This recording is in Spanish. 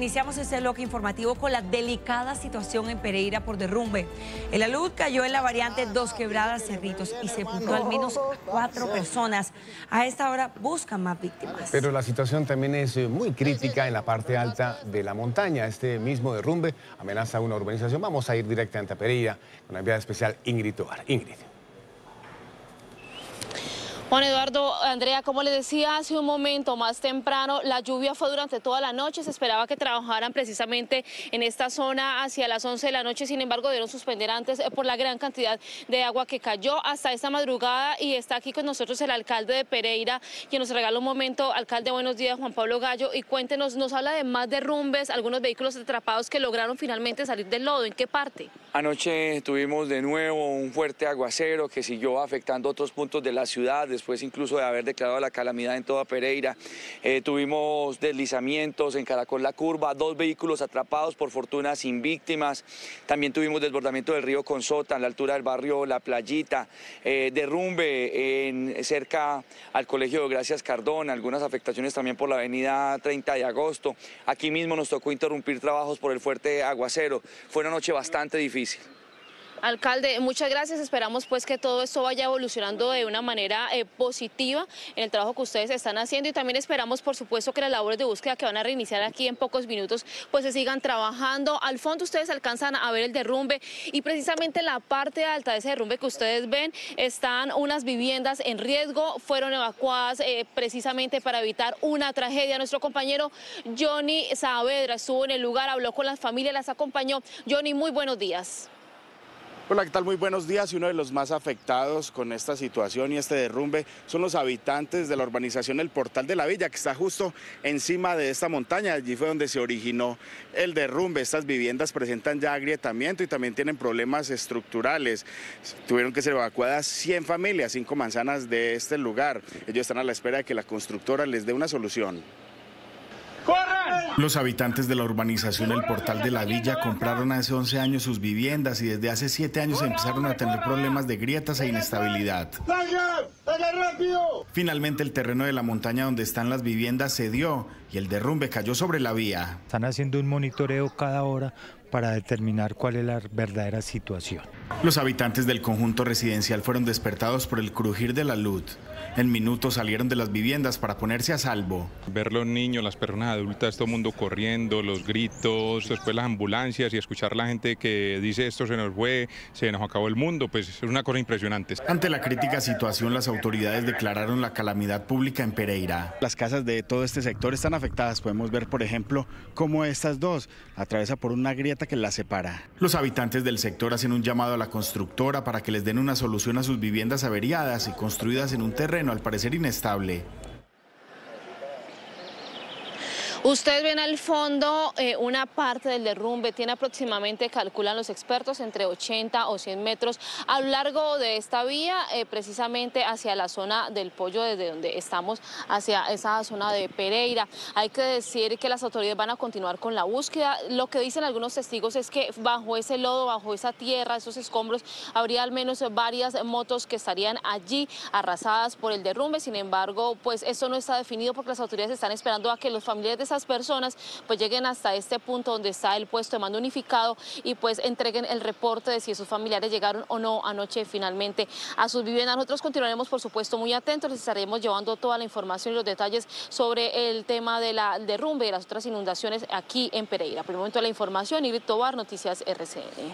iniciamos este bloque informativo con la delicada situación en Pereira por derrumbe. El alud cayó en la variante Dos Quebradas Cerritos y sepultó al menos 4 personas. A esta hora buscan más víctimas. Pero la situación también es muy crítica en la parte alta de la montaña. Este mismo derrumbe amenaza una urbanización. Vamos a ir directamente a Pereira con la enviada especial Ingrid Tovar. Ingrid. Juan Eduardo, Andrea, como les decía hace un momento más temprano, la lluvia fue durante toda la noche. Se esperaba que trabajaran precisamente en esta zona hacia las 11 de la noche. Sin embargo, debieron suspender antes por la gran cantidad de agua que cayó hasta esta madrugada. Y está aquí con nosotros el alcalde de Pereira, quien nos regala un momento. Alcalde, buenos días, Juan Pablo Gallo. Y cuéntenos, nos habla de más derrumbes, algunos vehículos atrapados que lograron finalmente salir del lodo. ¿En qué parte? Anoche tuvimos de nuevo un fuerte aguacero que siguió afectando otros puntos de la ciudad, después incluso de haber declarado la calamidad en toda Pereira. Tuvimos deslizamientos en Caracol La Curva, 2 vehículos atrapados, por fortuna sin víctimas. También tuvimos desbordamiento del río Consota, a la altura del barrio La Playita, derrumbe cerca al Colegio de Gracias Cardona, algunas afectaciones también por la avenida 30 de agosto. Aquí mismo nos tocó interrumpir trabajos por el fuerte aguacero. Fue una noche bastante difícil. Alcalde, muchas gracias. Esperamos pues que todo esto vaya evolucionando de una manera positiva en el trabajo que ustedes están haciendo, y también esperamos, por supuesto, que las labores de búsqueda que van a reiniciar aquí en pocos minutos pues se sigan trabajando. Al fondo ustedes alcanzan a ver el derrumbe, y precisamente en la parte alta de ese derrumbe que ustedes ven están unas viviendas en riesgo. Fueron evacuadas precisamente para evitar una tragedia. Nuestro compañero Johnny Saavedra estuvo en el lugar, habló con las familias, las acompañó. Johnny, muy buenos días. Hola, ¿qué tal? Muy buenos días. Y uno de los más afectados con esta situación y este derrumbe son los habitantes de la urbanización El Portal de la Villa, que está justo encima de esta montaña. Allí fue donde se originó el derrumbe. Estas viviendas presentan ya agrietamiento y también tienen problemas estructurales. Tuvieron que ser evacuadas 100 familias, 5 manzanas de este lugar. Ellos están a la espera de que la constructora les dé una solución. Los habitantes de la urbanización El Portal de la Villa compraron hace 11 años sus viviendas y desde hace 7 años empezaron a tener problemas de grietas e inestabilidad. Finalmente el terreno de la montaña donde están las viviendas cedió y el derrumbe cayó sobre la vía. Están haciendo un monitoreo cada hora para determinar cuál es la verdadera situación. Los habitantes del conjunto residencial fueron despertados por el crujir del alud. En minutos salieron de las viviendas para ponerse a salvo. Ver los niños, las personas adultas, todo el mundo corriendo, los gritos, después las ambulancias y escuchar la gente que dice esto se nos fue, se nos acabó el mundo, pues es una cosa impresionante. Ante la crítica situación, las autoridades declararon la calamidad pública en Pereira. Las casas de todo este sector están afectadas. Podemos ver, por ejemplo, cómo estas dos atraviesan por una grieta que las separa. Los habitantes del sector hacen un llamado a la constructora para que les den una solución a sus viviendas averiadas y construidas en un terreno al parecer inestable. Ustedes ven al fondo una parte del derrumbe, tiene aproximadamente, calculan los expertos, entre 80 o 100 metros a lo largo de esta vía, precisamente hacia la zona del Pollo, desde donde estamos, hacia esa zona de Pereira. Hay que decir que las autoridades van a continuar con la búsqueda. Lo que dicen algunos testigos es que bajo ese lodo, bajo esa tierra, esos escombros, habría al menos varias motos que estarían allí arrasadas por el derrumbe. Sin embargo, pues eso no está definido porque las autoridades están esperando a que los familiares de esas personas pues lleguen hasta este punto donde está el puesto de mando unificado y pues entreguen el reporte de si sus familiares llegaron o no anoche finalmente a sus viviendas. Nosotros continuaremos, por supuesto, muy atentos, les estaremos llevando toda la información y los detalles sobre el tema del derrumbe y las otras inundaciones aquí en Pereira. Por el momento, la información, Ingrid Tovar, Noticias RCN.